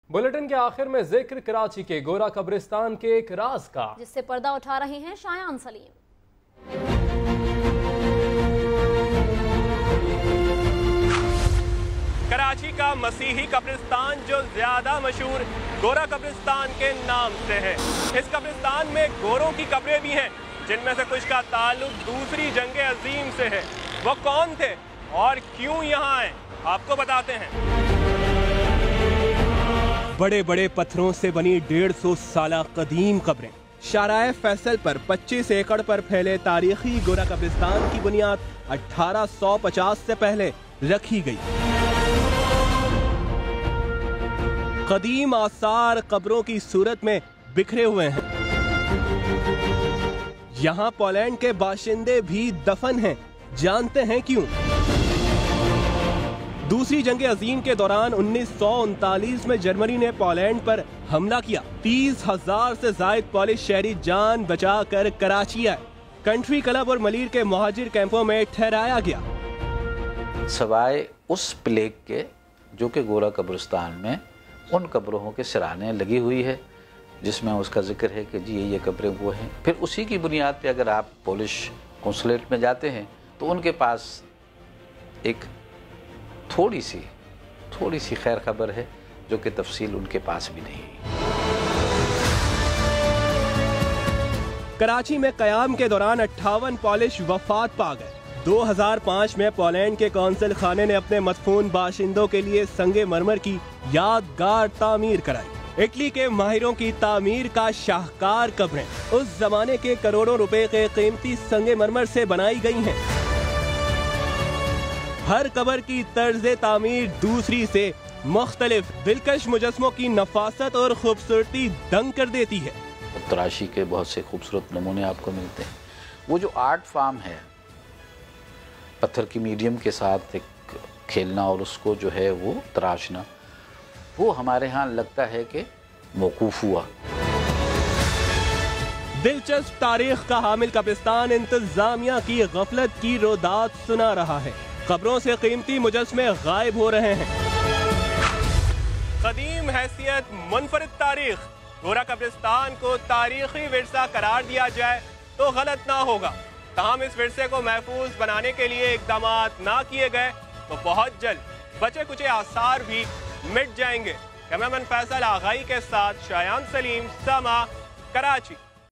Bulletin के आखिर में जिक्र कराची के गोरा कब्रिस्तान के एक राज का, जिससे पर्दा उठा रहे हैं शायान सलीम। कराची का मसीही कब्रिस्तान जो ज्यादा मशहूर गोरा कब्रिस्तान के नाम से है। इस कब्रिस्तान में गोरों की कब्रें भी हैं, जिनमें से कुछ का ताल्लुक दूसरी जंग अजीम से है। वो कौन थे और क्यों यहाँ आए, आपको बताते हैं। बड़े बड़े पत्थरों से बनी 150 साला कदीम कब्रें। शाराए फैसल पर 25 एकड़ पर फैले तारीखी गोरा कब्रिस्तान की बुनियाद 1850 से पहले रखी गई। कदीम आसार कब्रों की सूरत में बिखरे हुए हैं। यहाँ पोलैंड के बाशिंदे भी दफन हैं। जानते हैं क्यों? दूसरी जंग अजीम के दौरान 1939 में जर्मनी ने पोलैंड पर हमला किया। 30,000 से जायद पोलिश शहरी जान बचाकर कराची आए। कंट्री क्लब और मलीर के मुहाजिर कैंपों में ठहराया गया। सवाए उस प्लेग के जो कि गोरा कब्रिस्तान में उन कब्रों के सिराने लगी हुई है, जिसमें उसका जिक्र है कि जी ये कब्रें वो हैं। फिर उसी की बुनियाद पे अगर आप पोलिश कौंसुलेट में जाते हैं तो उनके पास एक थोड़ी सी खैर खबर है, जो कि तफसील उनके पास भी नहीं है। कराची में कयाम के दौरान 58 पोलिश वफात पा गए। 2005 में पोलैंड के कौंसल खाने ने अपने मदफून बाशिंदों के लिए संगे मरमर की यादगार तामीर कराई। इटली के माहिरों की तामीर का शाहकार कब्रें उस जमाने के करोड़ों रुपए के कीमती संगे मरमर से बनाई गई हैं। हर कब्र की तर्ज तामीर दूसरी से मुख्तलिफ, दिलकश मुजस्मों की नफासत और खूबसूरती दंग कर देती है। तराशी के बहुत से खूबसूरत नमूने आपको मिलते हैं। वो जो आर्ट फॉर्म है, पत्थर की मीडियम के साथ एक खेलना और उसको जो है वो तराशना, वो हमारे यहाँ लगता है कि मौकूफ हुआ। दिलचस्प तारीख का हामिल कब्रिस्तान इंतजामिया की गफलत की रोदात सुना रहा है। कब्रों से कीमती मुजस्मे गायब हो रहे हैं। कदीम हैसियत मुनफरिद तारीख गोरा कब्रिस्तान को तारीखी विरसा करार दिया जाए तो गलत ना होगा। ताहम इस विरसे को महफूज बनाने के लिए इकदाम ना किए गए तो बहुत जल्द बचे कुछ आसार भी मिट जाएंगे। कैमरामैन फैसल आगाई के साथ शायान सलीम, समा, कराची।